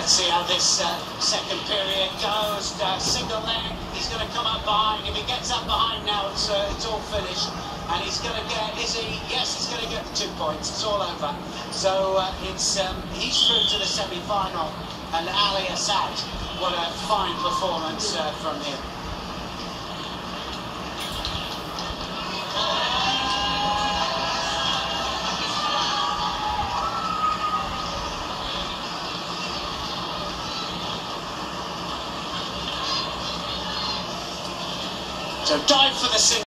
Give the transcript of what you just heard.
Let's see how this second period goes. Single leg, he's going to come up behind. If he gets up behind now, it's all finished. And he's going to get, is he? Yes, he's going to get the 2 points. It's all over. So he's through to the semi-final. And Ali Assad, what a fine performance from him. So dive for the single.